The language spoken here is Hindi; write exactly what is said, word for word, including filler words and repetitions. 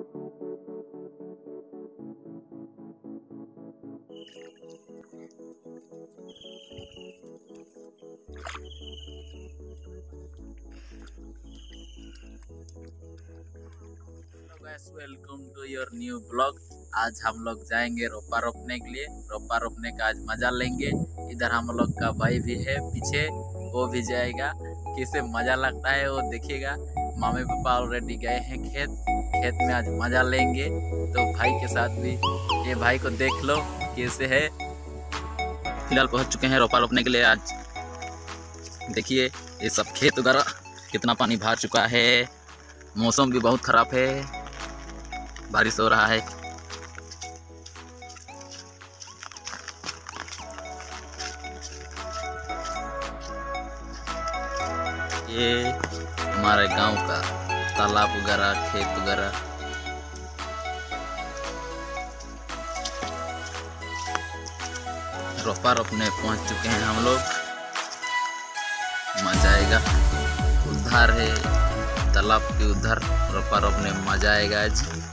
Welcome to your new blog. आज हम लोग जाएंगे रोपा रोपने के लिए। रोपा रोपने का आज मजा लेंगे। इधर हम लोग का भाई भी है पीछे, वो भी जाएगा। किसे मजा लगता है वो देखिएगा। मम्मी पापा ऑलरेडी गए हैं खेत खेत में, आज मजा लेंगे। तो भाई के साथ भी, ये भाई को देख लो कैसे है। फिलहाल पहुंच चुके हैं रोपा रोपने के लिए। आज देखिए ये सब खेत वगैरह कितना पानी भर चुका है। मौसम भी बहुत खराब है, बारिश हो रहा है। ये हमारे गांव का तालाब वगैरह, खेत वगैरह। रोपा रोपने पहुंच चुके हैं हम लोग। मजा आएगा। उधर है तालाब के उधर रोपा रोपने मजा आएगा आज।